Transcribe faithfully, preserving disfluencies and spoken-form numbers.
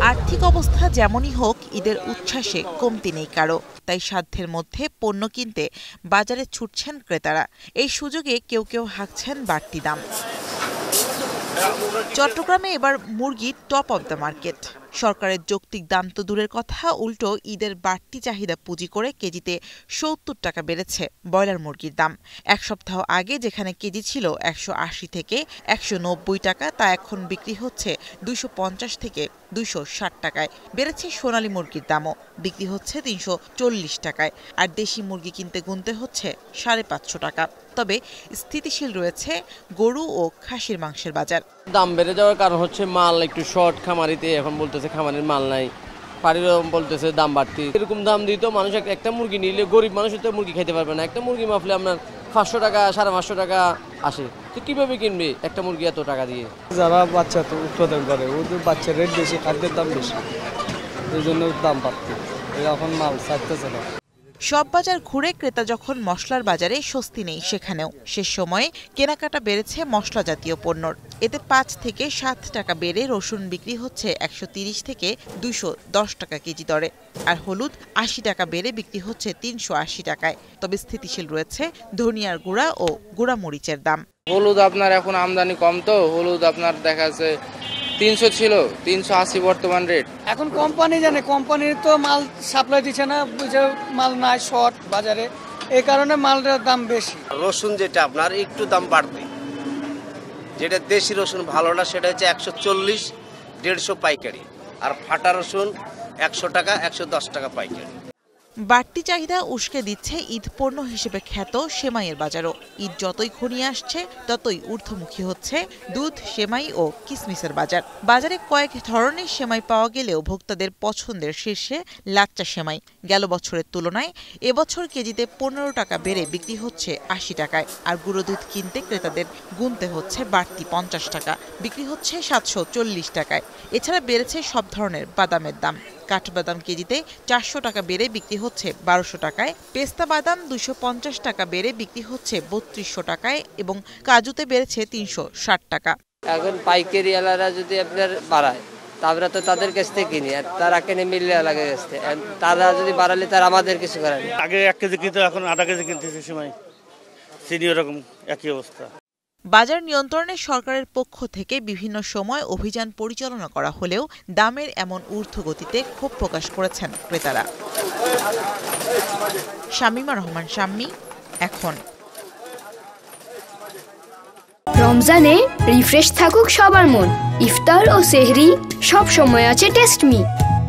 আর্থিক অবস্থা যেমনই হোক, ঈদের উচ্ছ্বাসে কমতি নেই কারো। তাই সাধ্যের মধ্যে পণ্য কিনতে বাজারে ছুটছেন ক্রেতারা। এই সুযোগে কেউ কেউ হাঁকছেন বাড়তি দাম। চট্টগ্রামে এবার মুরগি টপ অব দ্য মার্কেট। সরকারের যৌক্তিক দাম তো দূরের কথা, উল্টো ঈদের বাড়তি চাহিদা পুঁজি করে কেজিতে সত্তর টাকা বেড়েছে ব্রয়লার মুরগির দাম। এক সপ্তাহ আগে যেখানে কেজি ছিল একশো আশি থেকে একশো নব্বই টাকা, তা এখন বিক্রি হচ্ছে দুইশো পঞ্চাশ থেকে দুইশো ষাট টাকায়। বেড়েছে সোনালী মুরগির দামও, বিক্রি হচ্ছে তিনশো চল্লিশ টাকায়। আর দেশি মুরগি কিনতে গুনতে হচ্ছে সাড়ে পাঁচশো টাকা। তবে স্থিতিশীল রয়েছে গরু ও খাসির মাংসের বাজার। দাম বেড়ে যাওয়ার কারণ হচ্ছে মাল একটু শর্ট, খামারিতে এখন বলতেছে খামারের মাল নাই, পাড়িরও বলতেছে দাম বাড়তি। এরকম দাম দিত মানুষ একটা মুরগি নিলে গরিব মানুষ তো মুরগি খেতে পারবে না। একটা মুরগি মাপলে আপনার পাঁচশো টাকা সাড়ে পাঁচশো টাকা আসে, তো কিভাবে কিনবে একটা মুরগি এত টাকা দিয়ে? যারা বাচ্চা তো উৎপাদন করে ওদের বাচ্চার রেট বেশি, খাদ্যের দাম বেশি, এই জন্য দাম বাড়তি। এখন মাল চাইতেছে না। সব বাজার ঘুরে ক্রেতা যখন মশলার বাজারে স্বস্তি নেই, সেখানেও শেষ সময়ে কেনাকাটা বেড়েছে মশলা জাতীয় পণ্যর। এতে পাঁচ থেকে সাত টাকা বেড়ে রসুন বিক্রি হচ্ছে একশো তিরিশ থেকে দুইশো দশ টাকা কেজি দরে। আর হলুদ আশি টাকা বেড়ে বিক্রি হচ্ছে তিনশো আশি টাকায়। তবে স্থিতিশীল রয়েছে ধনিয়ার গুঁড়া ও গুঁড়া মরিচের দাম। হলুদ আপনার এখন আমদানি কম, তো হলুদ আপনার দেখা যাচ্ছে তিনশো ছিল, তিনশো আশি বর্তমান রেট। এখন কোম্পানি জানে, কোম্পানির তো মাল সাপ্লাই দিচ্ছে না, বুঝে মাল নাই শর্ট বাজারে, এই কারণে মালটার দাম বেশি। রসুন যেটা আপনার একটু দাম বাড়বে, যেটা দেশি রসুন ভালোটা সেটা হচ্ছে একশো চল্লিশ দেড়শো পাইকারি, আর ফাটা রসুন একশো টাকা একশো দশ টাকা পাইকারি। বাড়তি চাহিদা উস্কে দিচ্ছে ঈদ পণ্য হিসেবে খ্যাত সেমাইয়ের বাজারও। ঈদ যতই ঘনিয়ে আসছে ততই ঊর্ধ্বমুখী হচ্ছে দুধ, সেমাই ও কিসমিসের বাজার। বাজারে কয়েক ধরনের সেমাই পাওয়া গেলেও ভোক্তাদের পছন্দের শীর্ষে লাচ্চা সেমাই। গেল বছরের তুলনায় এবছর কেজিতে পনেরো টাকা বেড়ে বিক্রি হচ্ছে আশি টাকায়। আর গুঁড়ো দুধ কিনতে ক্রেতাদের গুনতে হচ্ছে বাড়তি পঞ্চাশ টাকা, বিক্রি হচ্ছে সাতশো চল্লিশ টাকায়। এছাড়া বেড়েছে সব ধরনের বাদামের দাম। কাঠবাদাম কেজিতে চারশো টাকা বেড়ে বিক্রি হচ্ছে বারোশো টাকায়, পেস্তা বাদাম দুইশো পঞ্চাশ টাকা বেড়ে বিক্রি হচ্ছে বত্রিশশো টাকায় এবং কাজুতে বেড়েছে তিনশো ষাট টাকা। এখন পাইকারি আলারা যদি আপনার বাড়ায়, তারপরে তো তাদের কাছ থেকে কিনি, আর তারা কেনে মিললে লাগে কাছে, তারা যদি বাড়ালে তারা আমাদের কিছু করে না। আগে এক কেজি কিনতে এখন আধা কেজি কিনতেছে সময়, চিনি এরকম একই অবস্থা। বাজার নিয়ন্ত্রণে সরকারের পক্ষ থেকে বিভিন্ন সময় অভিযান পরিচালনা করা হলেও দামের এমন ঊর্ধ্বগতিতে ক্ষোভ প্রকাশ করেছেন ক্রেতারা। শামীমা রহমান শাম্মী, এখন। রমজানে রিফ্রেশ থাকুক সবার মন, ইফতার ও সেহরি সব সময় আছে টেস্ট মি।